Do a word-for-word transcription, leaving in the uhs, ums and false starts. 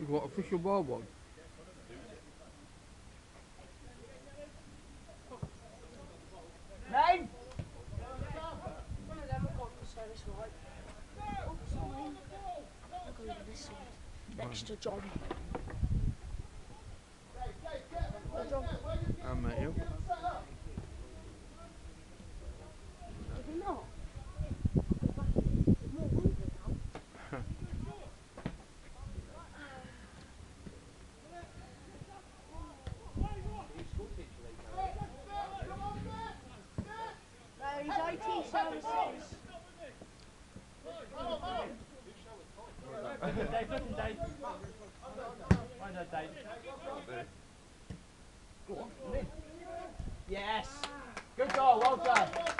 what official ball was. Nine! One of them have gone for service right. Oh, sorry. I'll go to this side. Next to John. Oh, John. I met you. Did we not? He's I T services. Dave, listen, Dave. I know, Dave. Go on, come in. Yes. Good goal, well done.